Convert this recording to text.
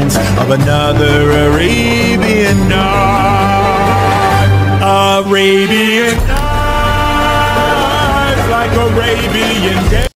sense of another Arabian Night. Arabian Nights, like Arabian days.